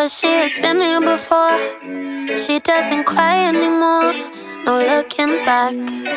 but she has been here before. She doesn't cry anymore, no looking back.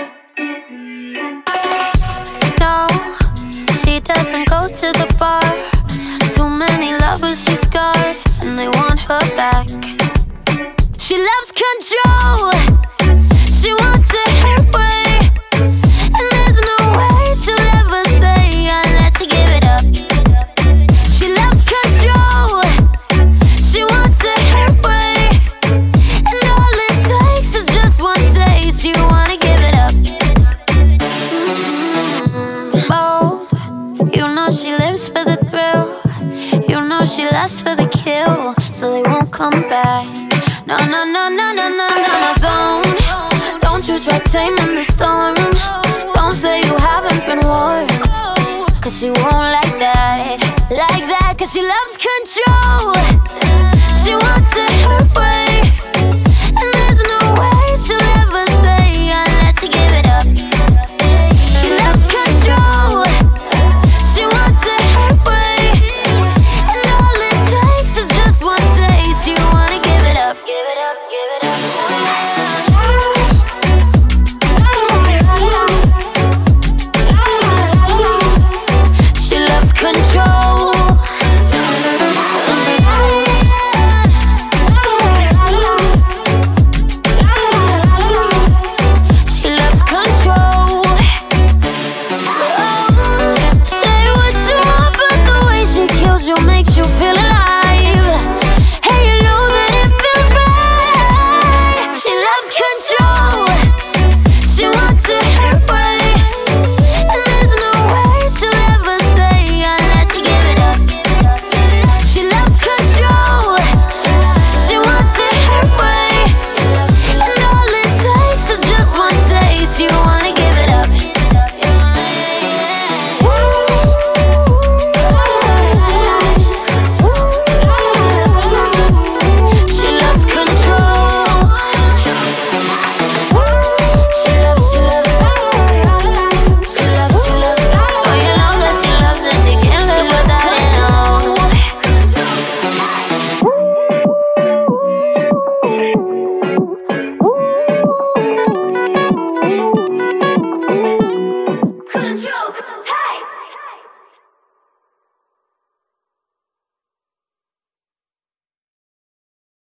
No, she doesn't go to the bar. Too many lovers she's scarred, and they want her back. She loves control, she wants it her way, and there's no way she'll ever stay unless you give it up. She loves control, she wants it her way, and all it takes is just one taste. You wanna give it up. Bold, you know she lives for the thrill. You know she lasts for the kill, so they won't come back. No, no, no, no, no, no, no, no, don't you try taming the storm. Don't say you haven't been warned, cause she won't like that, cause she loves control.